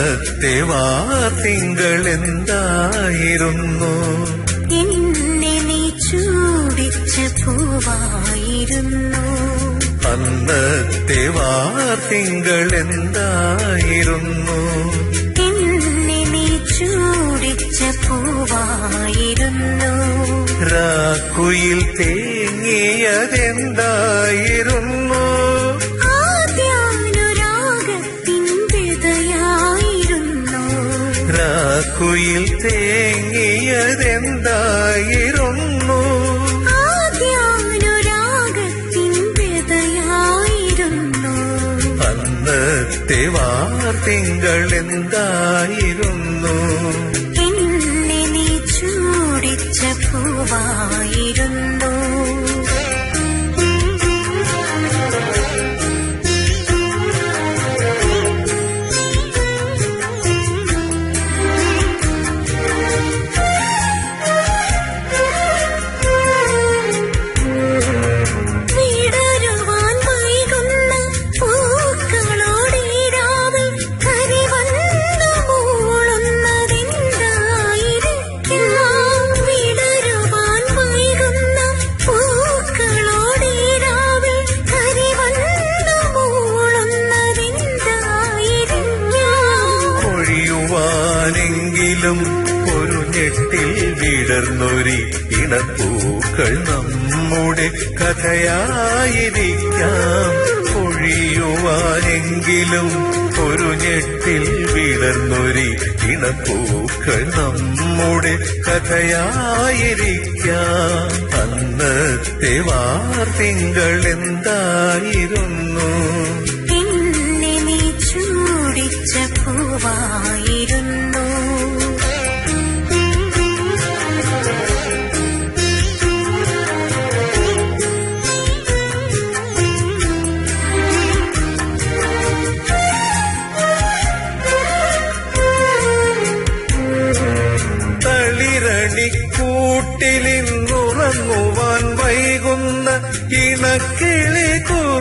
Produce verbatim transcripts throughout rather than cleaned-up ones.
അന്നത്തെ വാർത്തിങ്കൾ എന്തായിരുന്നു? എന്നെ നീ ചൂടിച്ച പൂവായിരുന്നു. അന്നത്തെ വാർത്തിങ്കൾ എന്തായിരുന്നു? എന്നെ നീ ചൂടിച്ച പൂവായിരുന്നു. രാക്കുയിൽ തേങ്ങിയതെന്തായിരുന്നു? ആദ്യാനുരാഗത്തിൻ വിതയായിരുന്നു. രാക്കുയിൽ തേങ്ങിയതെന്തായിരുന്നു? ആദ്യാനുരാഗത്തിൻ വിതയായിരുന്നു. അന്നത്തെ വാർത്തിങ്കൾ എന്തായിരുന്നു? എന്നെ നീ ചൂടിച്ച പൂവായിരുന്നു. ഒരു ഞെട്ടിൽ വിടർന്നൊരി ഇണപ്പൂക്കൾ നമ്മുടെ കഥയായിരിക്കാം. ഒഴിയുവാനെങ്കിലും ഒരു ഞെട്ടിൽ വിടർന്നൊരി ഇണപ്പൂക്കൾ നമ്മുടെ കഥയായിരിക്കാം. അന്നത്തെ വാർത്തിങ്കൾ എന്തായിരുന്നു? എന്നെ നീ ചൂടിച്ച പൂവായിരുന്നു. കൂട്ടിലിന്നുറങ്ങുവാൻ വൈകുന്ന ഇണക്കിളി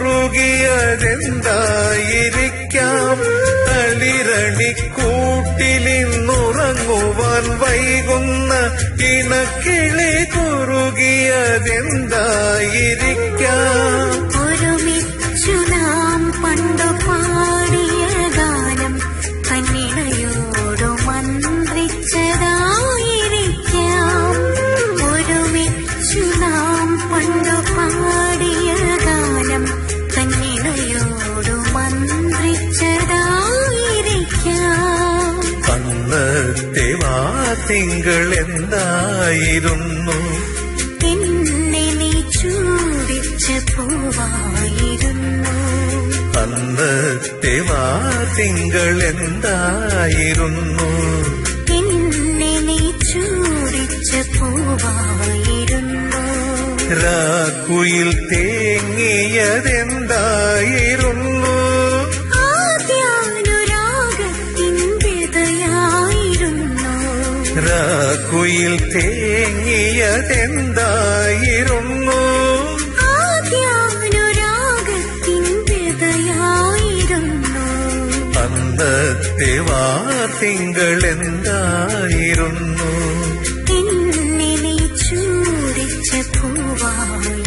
കുറുകിയതെന്തായിരിക്കാം? തളിരണിക്കൂട്ടിലിന്നുറങ്ങുവാൻ വൈകുന്ന ഇണക്കിളി കുറുകിയതെന്തായിരിക്കാം? ഒരുമിച്ചു നാം പണ്ടു പാടിയ ഗാനം കന്നിണയോടു മന്ത്രിച്ചതായിരിക്കാം. ഒരുമിച്ചു നാം പണ്ടു പാടിയ ഗാനം കന്നിണയോടു മന്ത്രിച്ചതായിരിക്കാം. അന്നത്തെ വാർത്തിങ്കൾ എന്തായിരുന്നു? എന്നെ നീ ചൂടിച്ച പൂവായിരുന്നു. അന്നത്തെ വാർത്തിങ്കൾ എന്തായിരുന്നു? എന്നെ നീ ചൂടിച്ച പൂവായിരുന്നു. രാക്കുയിൽ തേങ്ങിയതെന്തായിരുന്നു? ആദ്യാനുരാഗത്തിൻ വിതയായിരുന്നു. രാക്കുയിൽ തേങ്ങിയതെന്തായിരുന്നു? ആദ്യാനുരാഗത്തിൻ വിതയായിരുന്നു. അന്നത്തെ വാർത്തിങ്കൾ എന്തായിരുന്നു? എന്നെ നീ ചൂടിച്ച പൂവായിരുന്നു.